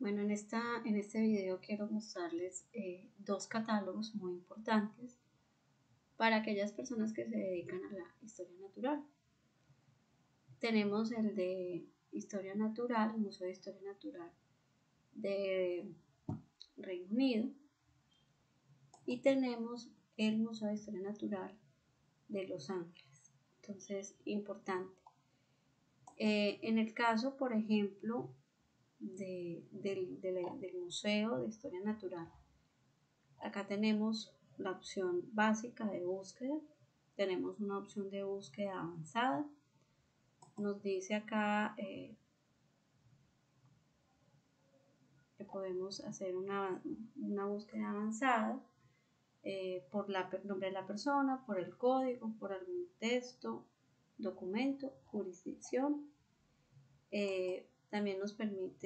Bueno, en este video quiero mostrarles dos catálogos muy importantes para aquellas personas que se dedican a la historia natural. Tenemos el de Historia Natural, el Museo de Historia Natural de Reino Unido, y tenemos el Museo de Historia Natural de Los Ángeles. Entonces, importante. En el caso, por ejemplo, del Museo de Historia Natural, acá tenemos la opción básica de búsqueda, tenemos una opción de búsqueda avanzada, nos dice acá que podemos hacer una búsqueda avanzada por el nombre de la persona, por el código, por algún texto, documento, jurisdicción. También nos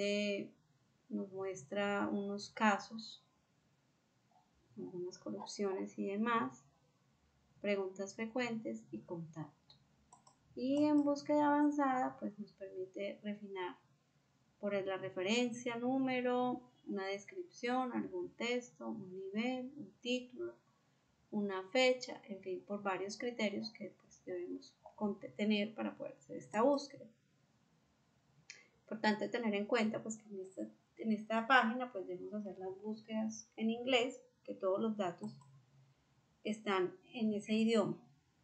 muestra unos casos, algunas corrupciones y demás, preguntas frecuentes y contacto. Y en búsqueda avanzada, pues nos permite refinar por la referencia, número, una descripción, algún texto, un nivel, un título, una fecha, en fin, por varios criterios que pues debemos tener para poder hacer esta búsqueda. Importante tener en cuenta pues que en esta página pues debemos hacer las búsquedas en inglés, que todos los datos están en ese idioma.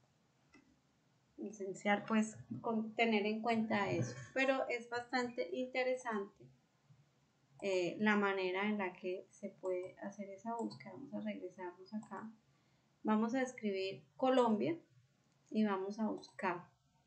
Esencial pues tener en cuenta eso, pero es bastante interesante la manera en la que se puede hacer esa búsqueda. Vamos a regresarnos acá, vamos a escribir Colombia y vamos a buscar,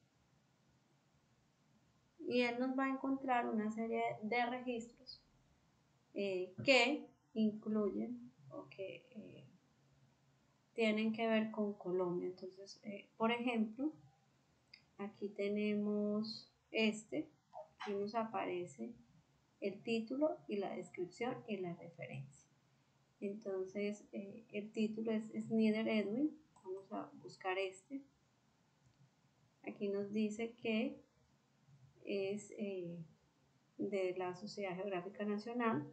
y él nos va a encontrar una serie de registros que incluyen o que tienen que ver con Colombia. Entonces, por ejemplo, aquí tenemos aquí nos aparece el título y la descripción y la referencia. Entonces, el título es Snyder Edwin, vamos a buscar Aquí nos dice que es de la Sociedad Geográfica Nacional,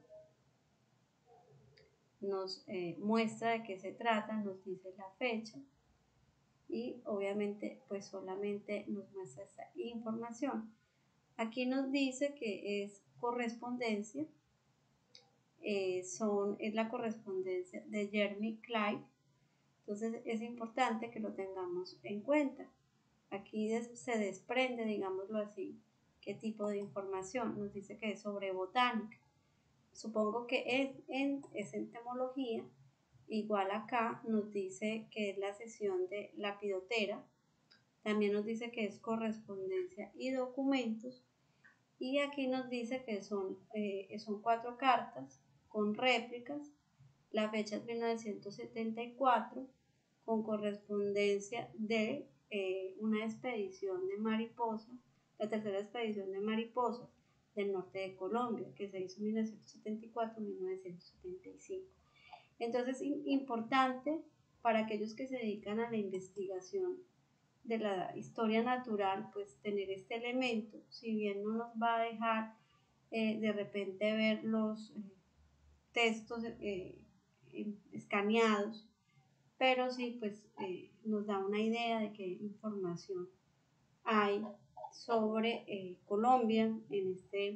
nos muestra de qué se trata, nos dice la fecha y obviamente pues solamente nos muestra esta información. Aquí nos dice que es correspondencia, es la correspondencia de Jeremy Clyde. Entonces es importante que lo tengamos en cuenta. Aquí se desprende, digámoslo así, qué tipo de información. Nos dice que es sobre botánica. Supongo que es entomología. Igual acá nos dice que es la sesión de Lepidoptera. También nos dice que es correspondencia y documentos. Y aquí nos dice que son 4 cartas con réplicas. La fecha es 1974, con correspondencia de una expedición de mariposas, la tercera expedición de mariposas del norte de Colombia, que se hizo en 1974-1975. Entonces, importante para aquellos que se dedican a la investigación de la historia natural, pues tener este elemento, si bien no nos va a dejar de repente ver los textos escaneados, pero sí pues nos da una idea de qué información hay sobre Colombia en este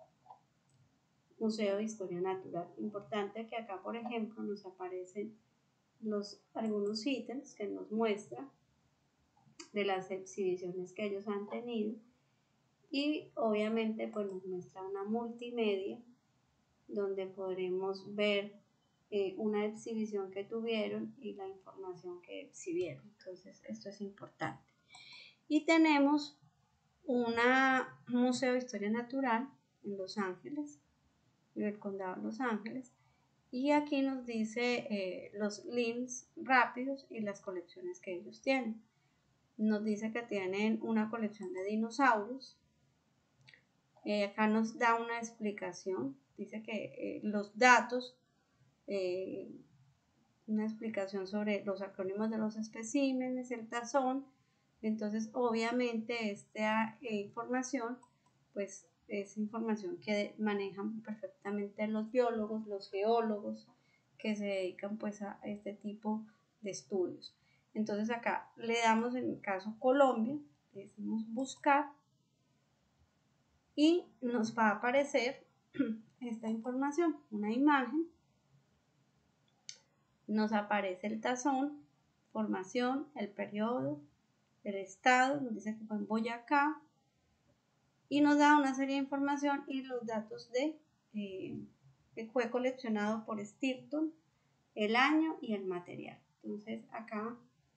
Museo de Historia Natural. Importante que acá, por ejemplo, nos aparecen algunos ítems que nos muestra de las exhibiciones que ellos han tenido, y obviamente pues nos muestra una multimedia donde podremos ver una exhibición que tuvieron y la información que exhibieron. Entonces esto es importante. Y tenemos un Museo de Historia Natural en Los Ángeles, en el condado de Los Ángeles, y aquí nos dice los links rápidos y las colecciones que ellos tienen. Nos dice que tienen una colección de dinosaurios. Acá nos da una explicación, dice que los datos, una explicación sobre los acrónimos de los especímenes, el tazón. Entonces obviamente esta información pues es información que manejan perfectamente los biólogos, los geólogos que se dedican pues a este tipo de estudios. Entonces acá le damos, en el caso Colombia, le decimos buscar y nos va a aparecer esta información, una imagen, nos aparece el tazón, formación, el periodo, el estado, nos dice que fue en Boyacá y nos da una serie de información y los datos de que fue coleccionado por Stilton, el año y el material. Entonces acá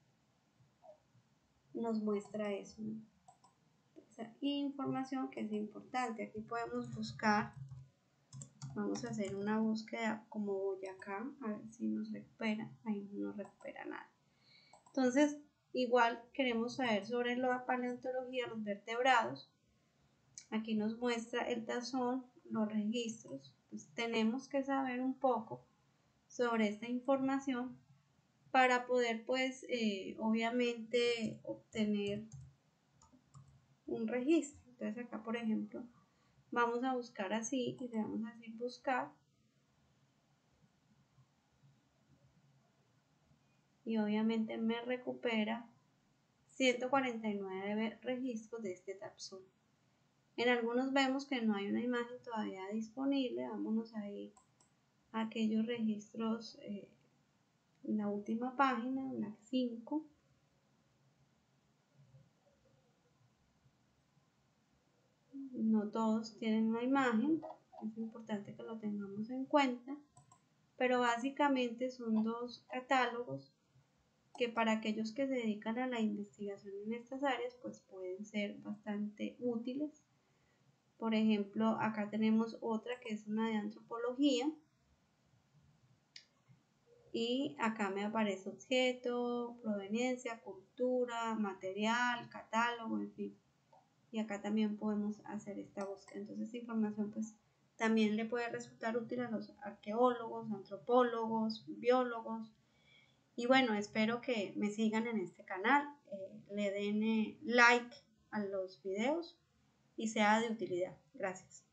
nos muestra eso, ¿no? Esa información que es importante. Aquí podemos buscar, vamos a hacer una búsqueda como Boyacá, a ver si nos recupera, ahí no nos recupera nada. Entonces igual queremos saber sobre la paleontología, los vertebrados. Aquí nos muestra el tazón, los registros. Pues tenemos que saber un poco sobre esta información para poder pues obviamente obtener un registro. Entonces acá por ejemplo vamos a buscar así y le vamos a decir buscar y obviamente me recupera 149 registros de este taxón. En algunos vemos que no hay una imagen todavía disponible. Vámonos ahí a aquellos registros en la última página, en la 5. No todos tienen una imagen, es importante que lo tengamos en cuenta, pero básicamente son dos catálogos que para aquellos que se dedican a la investigación en estas áreas pues pueden ser bastante útiles. Por ejemplo, acá tenemos otra que es una de antropología y acá me aparece objeto, proveniencia, cultura, material, catálogo, en fin. Y acá también podemos hacer esta búsqueda. Entonces esta información pues también le puede resultar útil a los arqueólogos, antropólogos, biólogos. Y bueno, espero que me sigan en este canal, le den like a los videos y sea de utilidad. Gracias.